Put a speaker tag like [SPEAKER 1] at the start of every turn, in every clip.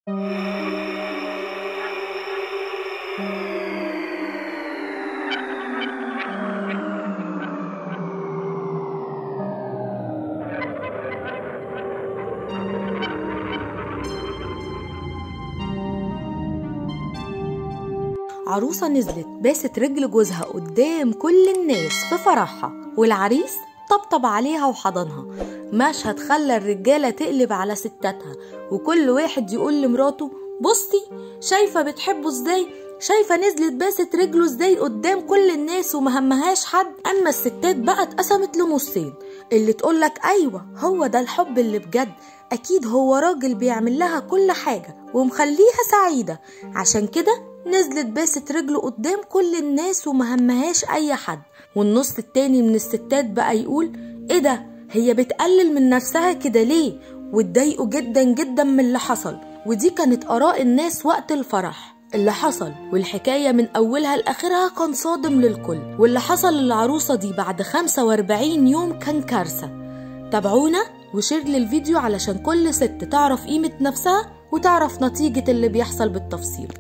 [SPEAKER 1] عروسة نزلت باست رجل جوزها قدام كل الناس في فرحها، والعريس طبطب عليها وحضنها. مشهد خلى الرجالة تقلب على ستاتها، وكل واحد يقول لمراته بصي شايفة بتحبه ازاي، شايفة نزلت باست رجله ازاي قدام كل الناس ومهمهاش حد. اما الستات بقى اتقسمت لنصين، اللي تقولك ايوه هو ده الحب اللي بجد، اكيد هو راجل بيعمل لها كل حاجة ومخليها سعيدة، عشان كده نزلت باست رجله قدام كل الناس ومهمهاش اي حد. والنص التاني من الستات بقى يقول ايه ده، هي بتقلل من نفسها كده ليه، واتضايقوا جدا جدا من اللي حصل. ودي كانت اراء الناس وقت الفرح. اللي حصل والحكاية من اولها لاخرها كان صادم للكل، واللي حصل للعروسة دي بعد 45 يوم كان كارثة. تابعونا وشير للفيديو علشان كل ست تعرف قيمة نفسها وتعرف نتيجة اللي بيحصل بالتفصيل.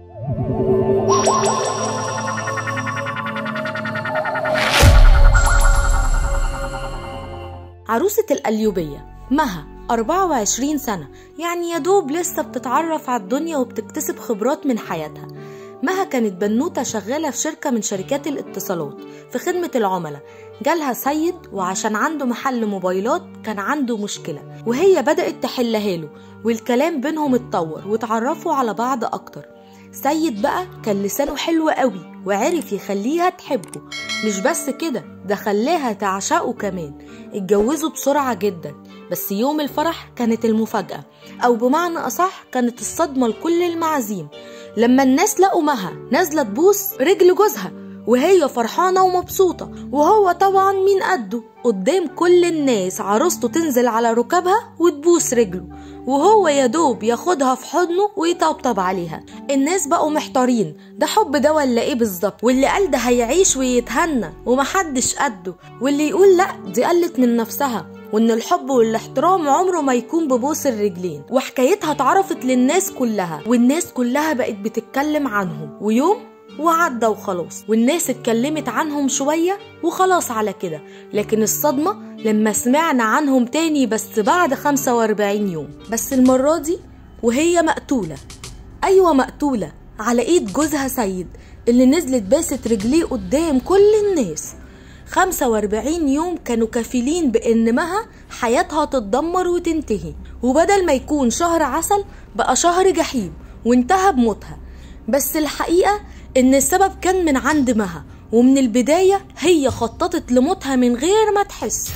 [SPEAKER 1] عروسة القليوبية مها 24 سنة، يعني يدوب لسه بتتعرف على الدنيا وبتكتسب خبرات من حياتها. مها كانت بنوتة شغالة في شركة من شركات الاتصالات في خدمة العملاء. جالها سيد وعشان عنده محل موبايلات كان عنده مشكلة، وهي بدأت تحلها له، والكلام بينهم اتطور وتعرفوا على بعض أكتر. سيد بقى كان لسانه حلو قوي وعرف يخليها تحبه، مش بس كده ده خلاها تعشقه كمان. اتجوزوا بسرعة جدا، بس يوم الفرح كانت المفاجأة، أو بمعنى أصح كانت الصدمة لكل المعازيم لما الناس لقوا مها نازلة تبوس رجل جوزها وهي فرحانة ومبسوطة، وهو طبعا مين قده قدام كل الناس عروسته تنزل على ركبها وتبوس رجله، وهو يدوب ياخدها في حضنه ويطبطب عليها. الناس بقوا محتارين ده حب ده ولا ايه بالظبط، واللي قال ده هيعيش ويتهنى ومحدش قده، واللي يقول لا دي قلت من نفسها، وان الحب والاحترام عمره ما يكون ببوس الرجلين. وحكايتها اتعرفت للناس كلها، والناس كلها بقت بتتكلم عنهم، ويوم وعدى وخلاص، والناس اتكلمت عنهم شوية وخلاص على كده. لكن الصدمة لما سمعنا عنهم تاني بس بعد 45 يوم، بس المرة دي وهي مقتولة. أيوة مقتولة على ايد جوزها سيد اللي نزلت باست رجليه قدام كل الناس. 45 يوم كانوا كفيلين بان مها حياتها تتدمر وتنتهي، وبدل ما يكون شهر عسل بقى شهر جحيم وانتهى بموتها. بس الحقيقة ان السبب كان من عند مها، ومن البداية هي خططت لموتها من غير ما تحس.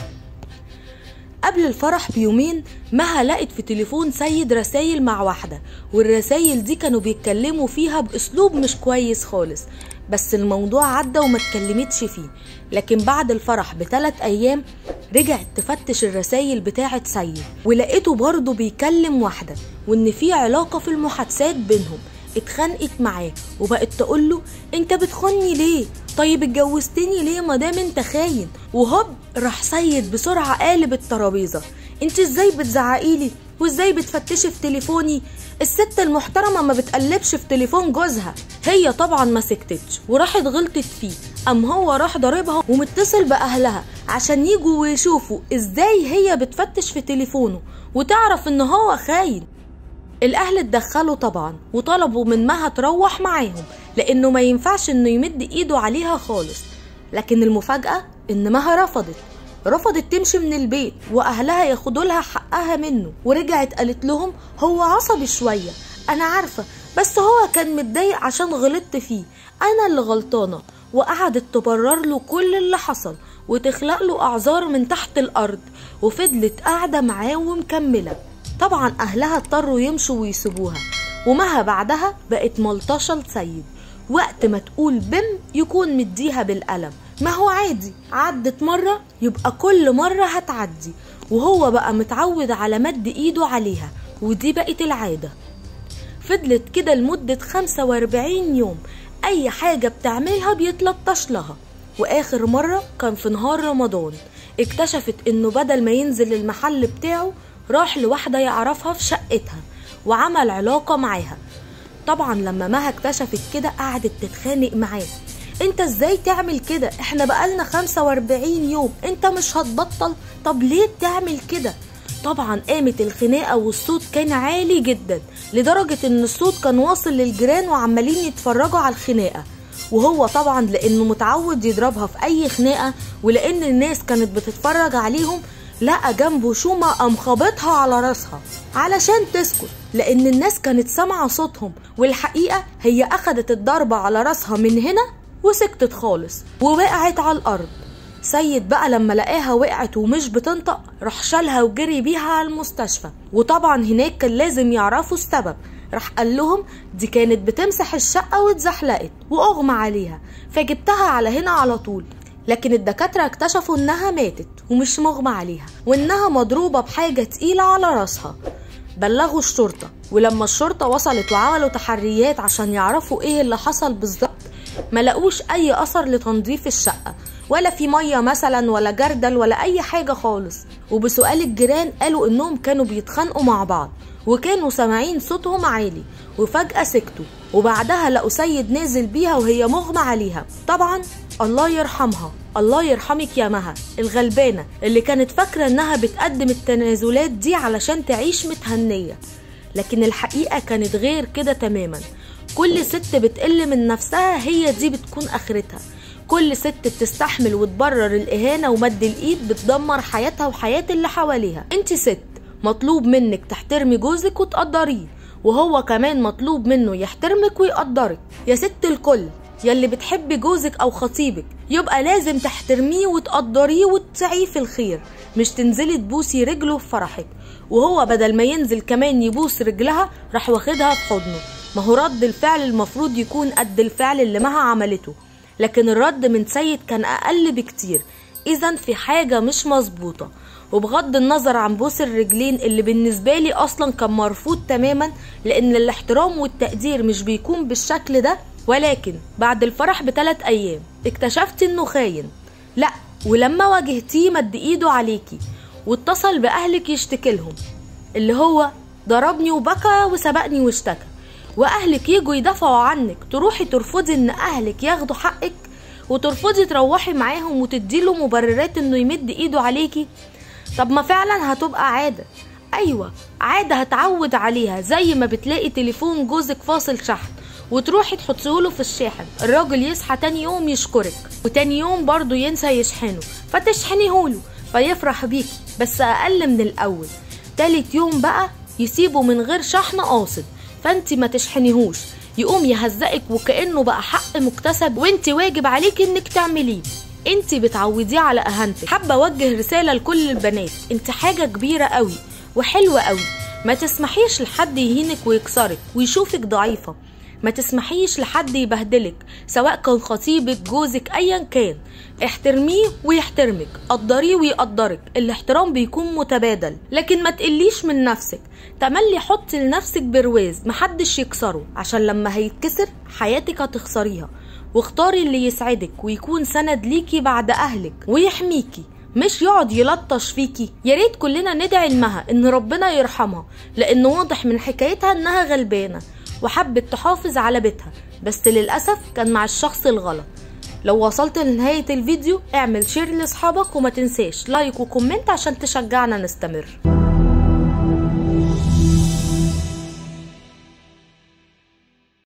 [SPEAKER 1] قبل الفرح بيومين مها لقت في تليفون سيد رسايل مع واحدة، والرسايل دي كانوا بيتكلموا فيها بأسلوب مش كويس خالص، بس الموضوع عدى وما اتكلمتش فيه. لكن بعد الفرح ب3 أيام رجعت تفتش الرسايل بتاعت سيد، ولقيته برضه بيكلم واحدة، وإن في علاقة في المحادثات بينهم. اتخانقت معاه وبقت تقوله انت بتخوني ليه، طيب اتجوزتني ليه مادام انت خاين. وهوب راح سيد بسرعة قالب الترابيزة، انت ازاي بتزعقيلي وازاي بتفتشي في تليفوني، الست المحترمة ما بتقلبش في تليفون جوزها. هي طبعا ما سكتتش وراحت غلطت فيه، ام هو راح ضاربها ومتصل باهلها عشان يجوا ويشوفوا ازاي هي بتفتش في تليفونه وتعرف ان هو خاين. الاهل اتدخلوا طبعا وطلبوا من مها تروح معاهم، لانه ما ينفعش انه يمد ايده عليها خالص. لكن المفاجأة ان مها رفضت تمشي من البيت واهلها ياخدوا لها حقها منه، ورجعت قالت لهم هو عصبي شوية انا عارفة، بس هو كان متضايق عشان غلطت فيه، انا اللي غلطانة. وقعدت تبرر له كل اللي حصل وتخلق له اعذار من تحت الارض، وفضلت قاعدة معاه ومكملة. طبعا اهلها اضطروا يمشوا ويسيبوها، ومها بعدها بقت ملطشة لسيد، وقت ما تقول بم يكون مديها بالقلم. ما هو عادي، عدت مرة يبقى كل مرة هتعدي، وهو بقى متعود على مد ايده عليها، ودي بقت العادة. فضلت كده لمدة 45 يوم، اي حاجة بتعملها بيتلطش لها. واخر مرة كان في نهار رمضان، اكتشفت انه بدل ما ينزل المحل بتاعه راح لواحدة يعرفها في شقتها، وعمل علاقة معاها. طبعا لما مها اكتشفت كده قعدت تتخانق معاه، انت ازاي تعمل كده؟ احنا بقالنا 45 يوم، انت مش هتبطل؟ طب ليه تعمل كده؟ طبعا قامت الخناقة والصوت كان عالي جدا لدرجة ان الصوت كان واصل للجيران وعمالين يتفرجوا على الخناقة. وهو طبعا لانه متعود يضربها في اي خناقة ولان الناس كانت بتتفرج عليهم، لقى جنبه شومة قام خابطها على راسها علشان تسكت، لان الناس كانت سامعة صوتهم، والحقيقة هي اخدت الضربة على راسها من هنا وسكتت خالص ووقعت على الارض. سيد بقى لما لقاها وقعت ومش بتنطق راح شالها وجري بيها على المستشفى، وطبعا هناك كان لازم يعرفوا السبب. راح قال لهم دي كانت بتمسح الشقة واتزحلقت واغمى عليها فجبتها على هنا على طول. لكن الدكاترة اكتشفوا انها ماتت ومش مغمى عليها، وانها مضروبة بحاجة تقيلة على راسها. بلغوا الشرطة، ولما الشرطة وصلت وعملوا تحريات عشان يعرفوا ايه اللي حصل بالظبط، ما لقوش اي اثر لتنظيف الشقة، ولا في مية مثلا ولا جردل ولا اي حاجة خالص. وبسؤال الجيران قالوا انهم كانوا بيتخانقوا مع بعض وكانوا سامعين صوتهم عالي، وفجأة سكتوا، وبعدها لقوا سيد نازل بيها وهي مغمى عليها. طبعا الله يرحمها، الله يرحمك يا مها الغلبانة اللي كانت فاكرة انها بتقدم التنازلات دي علشان تعيش متهنية، لكن الحقيقة كانت غير كده تماما. كل ست بتقل من نفسها هي دي بتكون اخرتها. كل ست بتستحمل وتبرر الاهانة ومد الايد بتدمر حياتها وحياة اللي حواليها. انت ست مطلوب منك تحترمي جوزك وتقدريه، وهو كمان مطلوب منه يحترمك ويقدرك. يا ست الكل يلي بتحبي جوزك او خطيبك يبقى لازم تحترميه وتقدريه وتسعيه في الخير، مش تنزلي تبوسي رجله في فرحك، وهو بدل ما ينزل كمان يبوس رجلها راح واخدها في حضنه. ما هو رد الفعل المفروض يكون قد الفعل اللي مها عملته، لكن الرد من سيد كان اقل بكتير. اذا في حاجة مش مظبوطة. وبغض النظر عن بوس الرجلين اللي بالنسبة لي اصلا كان مرفوض تماما، لان الاحترام والتقدير مش بيكون بالشكل ده، ولكن بعد الفرح ب3 ايام اكتشفت انه خاين. لا، ولما واجهتيه مد ايده عليكي واتصل باهلك يشتكي لهم، اللي هو ضربني وبكى وسبقني واشتكى، واهلك يجوا يدافعوا عنك تروحي ترفضي ان اهلك ياخدوا حقك وترفضي تروحي معاهم وتديله مبررات انه يمد ايده عليكي. طب ما فعلا هتبقى عادة. ايوه عادة هتعود عليها، زي ما بتلاقي تليفون جوزك فاصل شحن وتروحي تحطيهوله في الشاحن، الراجل يصحى تاني يوم يشكرك، وتاني يوم برضو ينسى يشحنه فتشحنيهوله فيفرح بيكي بس اقل من الاول. تالت يوم بقى يسيبه من غير شحن قاصد فانت ما تشحنيهوش، يقوم يهزقك وكأنه بقى حق مكتسب وانت واجب عليك انك تعمليه. انت بتعوديه على اهانتك. حابه اوجه رساله لكل البنات، انت حاجه كبيره قوي وحلوه قوي، ما تسمحيش لحد يهينك ويكسرك ويشوفك ضعيفه، ما تسمحيش لحد يبهدلك سواء كان خطيبك جوزك ايا كان. احترميه ويحترمك، قدريه ويقدرك، الاحترام بيكون متبادل، لكن ما تقليش من نفسك. تملي حطي لنفسك برواز محدش يكسره، عشان لما هيتكسر حياتك هتخسريها. واختاري اللي يسعدك ويكون سند ليكي بعد اهلك ويحميكي، مش يقعد يلطش فيكي. يا ريت كلنا ندعي لمها ان ربنا يرحمها، لان واضح من حكايتها انها غلبانه وحبت تحافظ على بيتها، بس للأسف كان مع الشخص الغلط. لو وصلت لنهاية الفيديو اعمل شير لاصحابك، وما تنساش لايك وكومنت عشان تشجعنا نستمر.